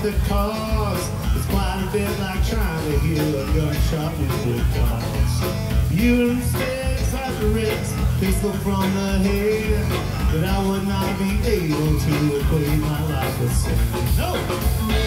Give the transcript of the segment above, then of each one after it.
the cause. It's quite a bit like trying to heal a gunshot with cause. You instead decide to risk pistol from the head, but I would not be able to equate my life with sin. No!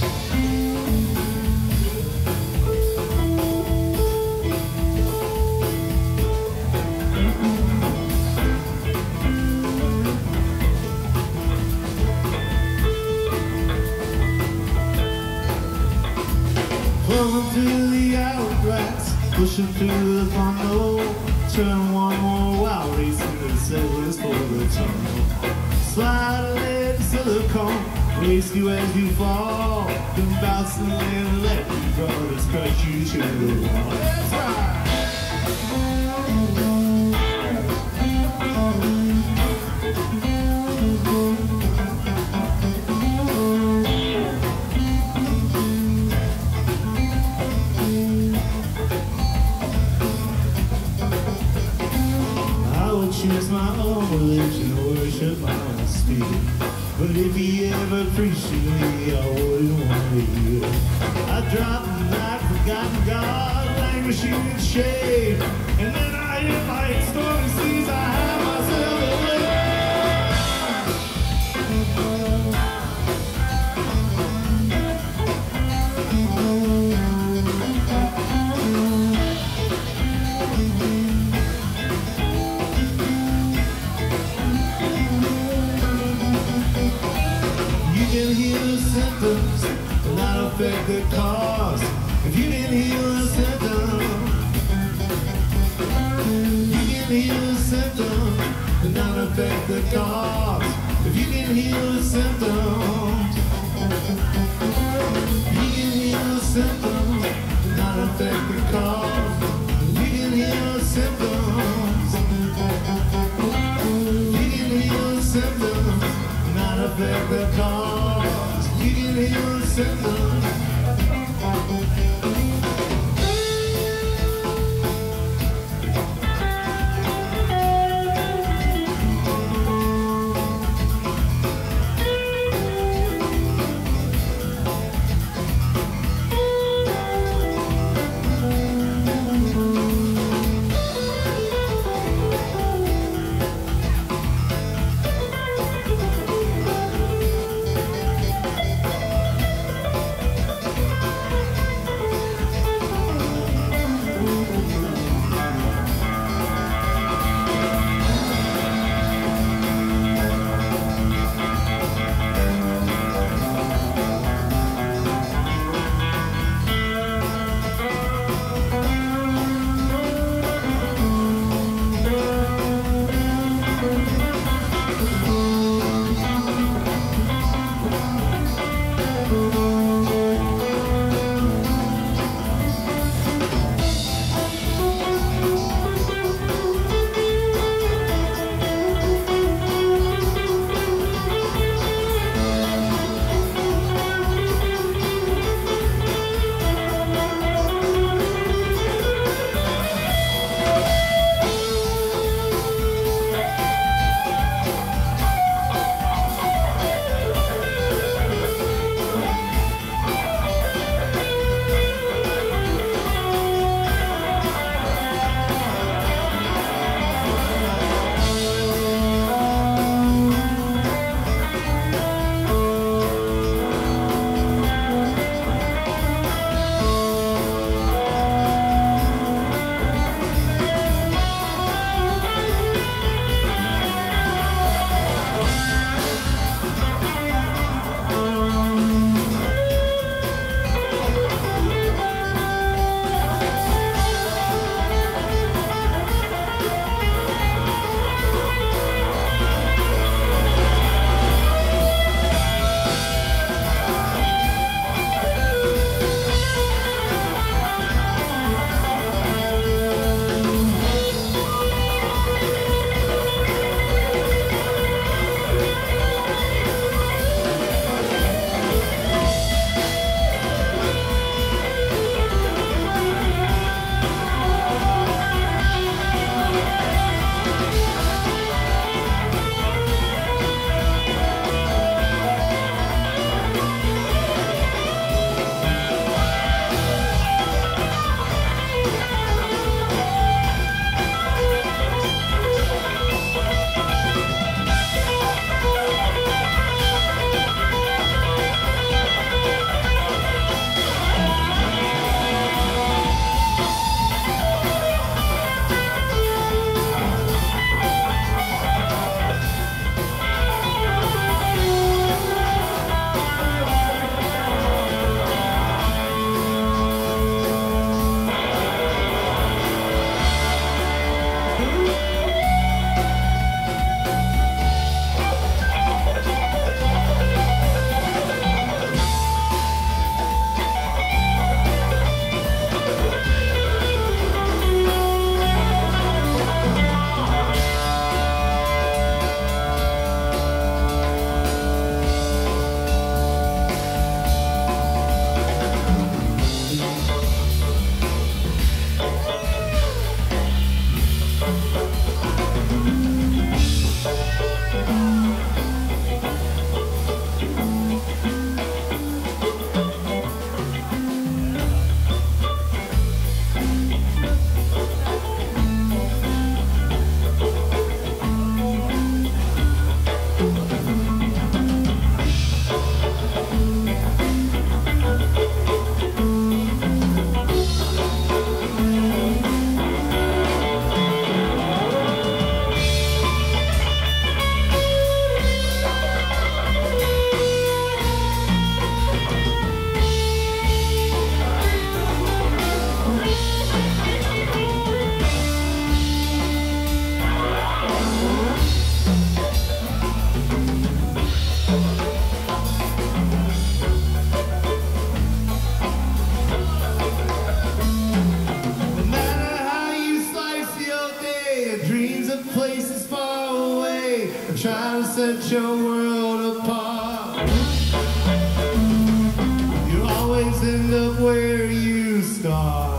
Plumb through the outrights, pushing through the funnel, turn one more wild race into the settlers for the tunnel. Slide a lead to silicone, race you as you fall, then bounce and then let you go, just crush you to the wall. That's right! Choose my own religion, worship my own spirit. But if he ever preached to me, I wouldn't want to hear it. I dropped like forgotten God, languishing in shade. And then I hit my stormy seas, I have myself a way. You can heal the symptoms, but not affect the cause. If you can heal the symptoms, you can heal the symptoms, but not affect the cause. If you can heal the symptoms, you can heal the symptoms, but not affect the cause. You can heal the symptoms, you can heal the symptoms, not affect the cause. You can heal the symptoms. No matter how you slice your day, dreams of places far away, trying to set your world apart. You always end up where you start.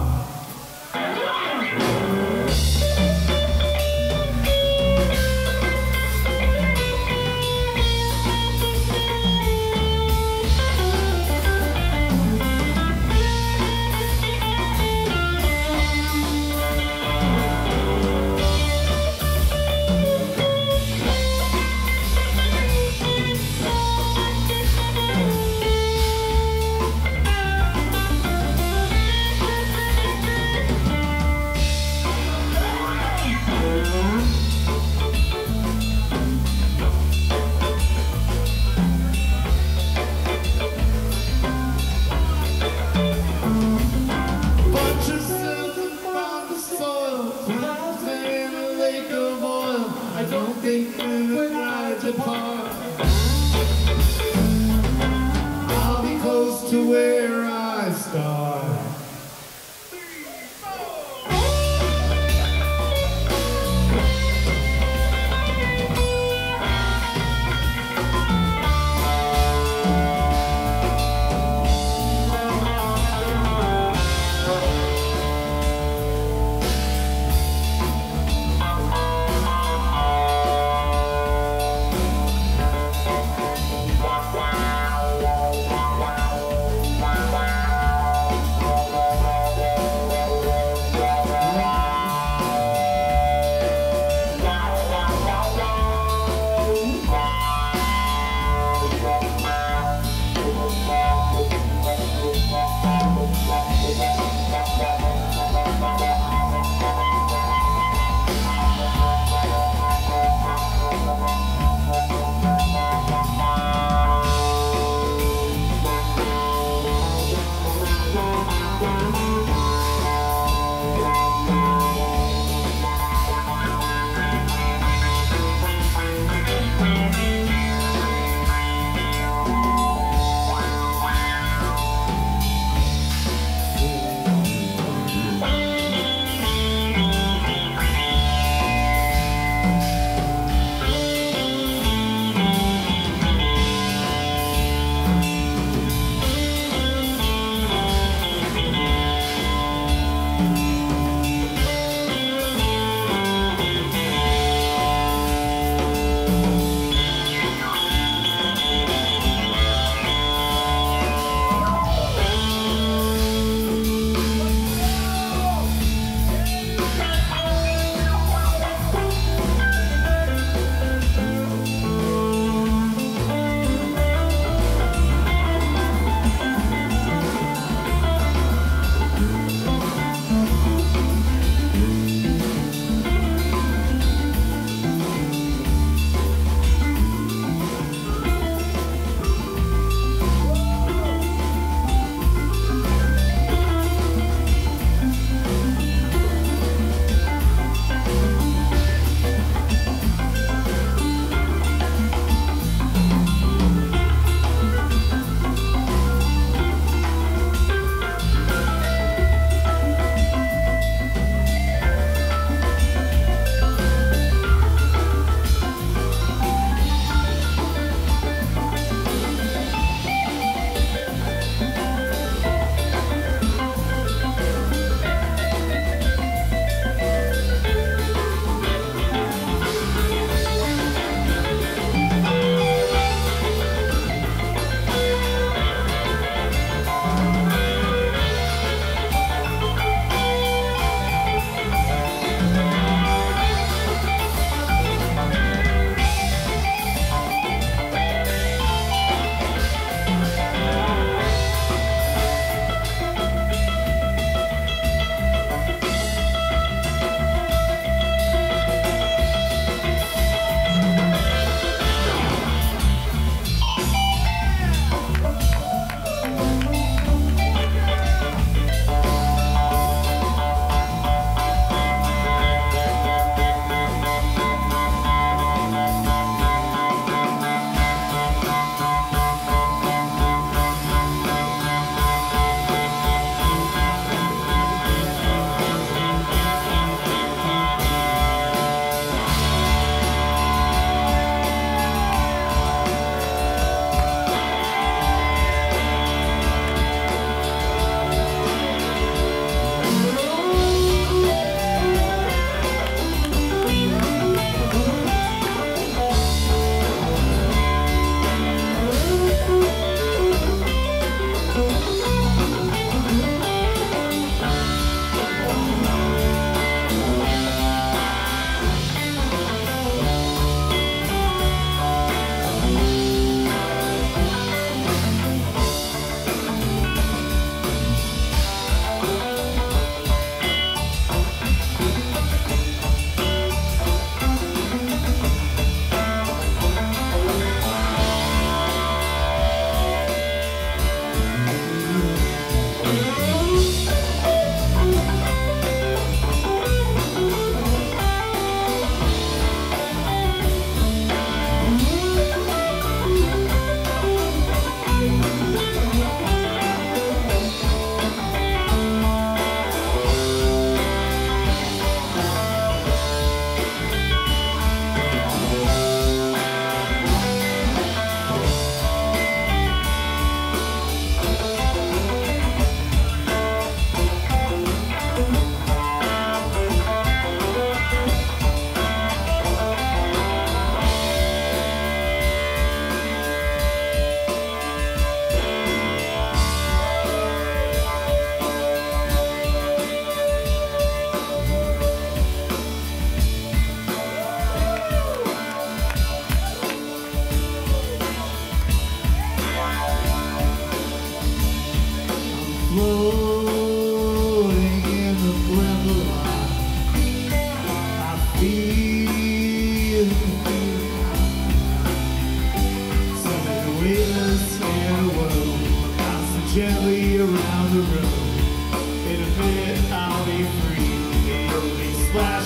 I don't think we would ride apart. I'll be close to where I start.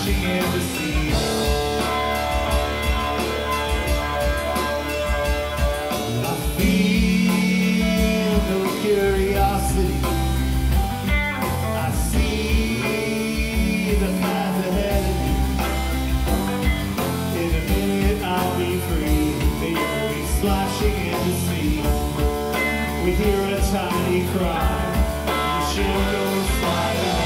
splashing in the sea. I feel no curiosity. I see the path ahead of me. In a minute I'll be free. Maybe splashing in the sea. We hear a tiny cry. The ship goes sliding.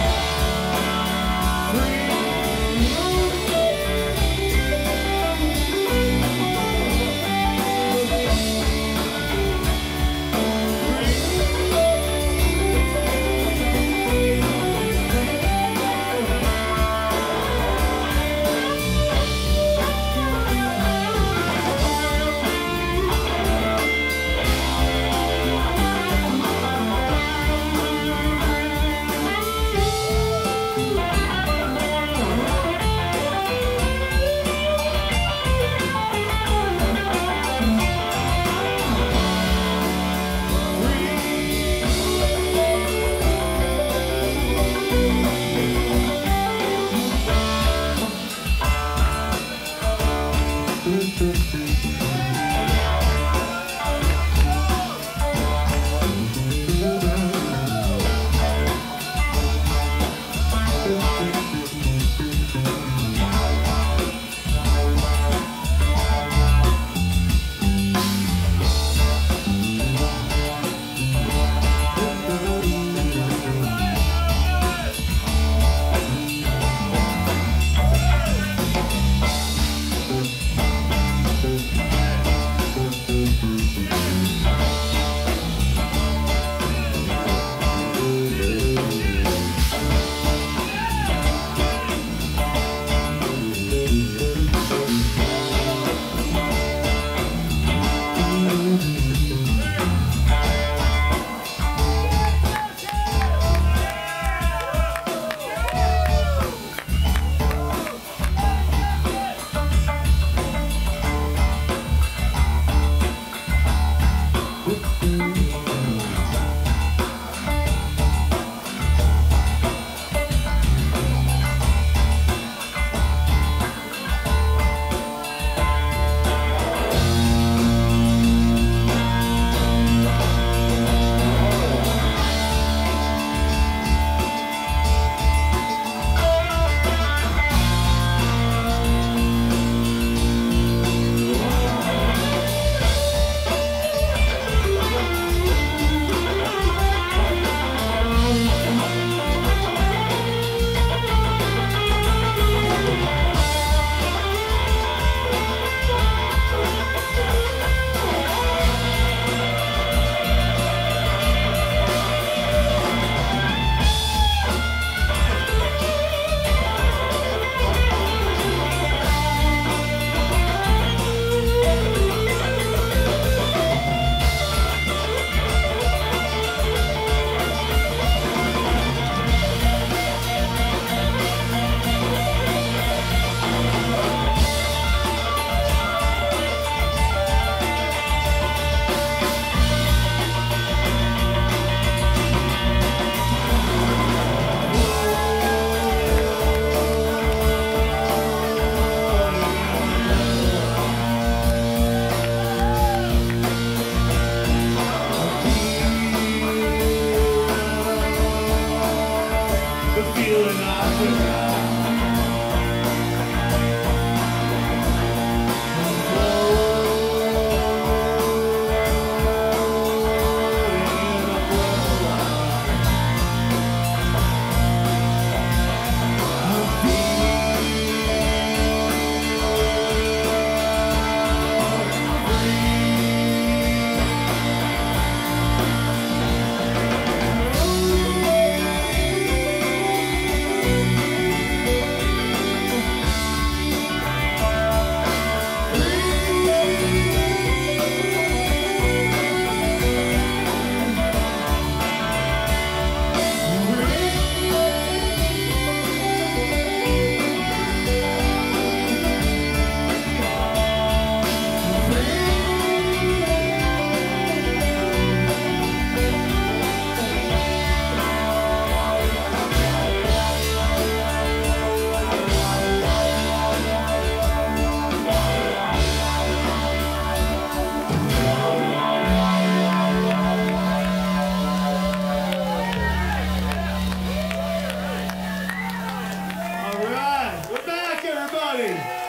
Wade.